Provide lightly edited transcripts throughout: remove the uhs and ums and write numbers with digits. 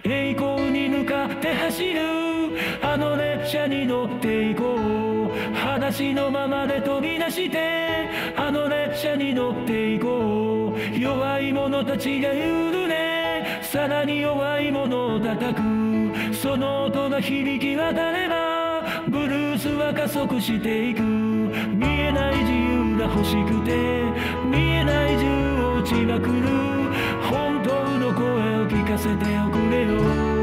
栄光に向かって走るあの列車に乗っていこう。裸足のままで飛び出してあの列車に乗っていこう。弱い者たちが言うね、さらに弱い者を叩く。その音が響き渡ればブルースは加速していく。見えない自由が欲しくて見えない銃を撃ちまくる。本当の声を聞かせておくれよ。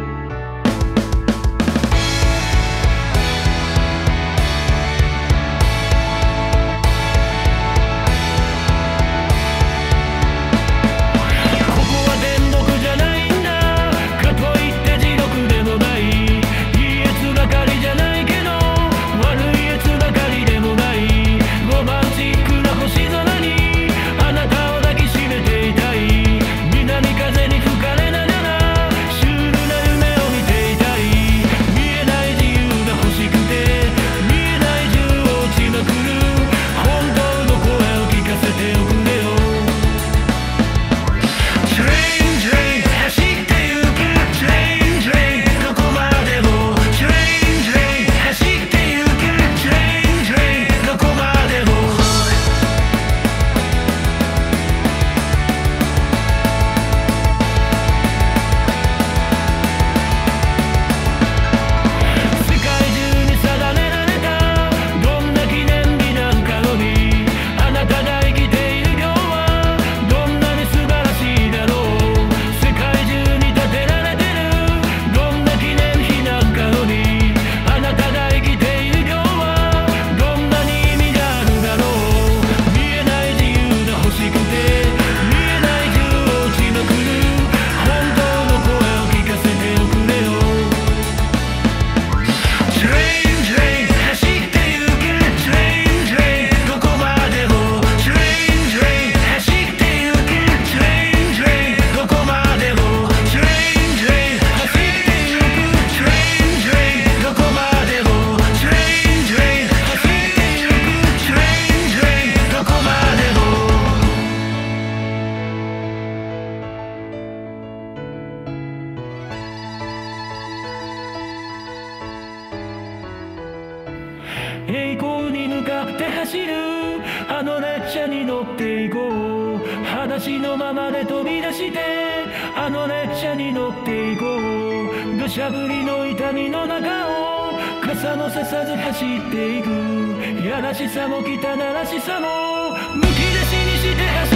栄光に向かって走るあの列車に乗っていこう。裸足のままで飛び出してあの列車に乗っていこう。土砂降りの痛みの中を傘もささず走っていく。やらしさも汚らしさもむき出しにして走る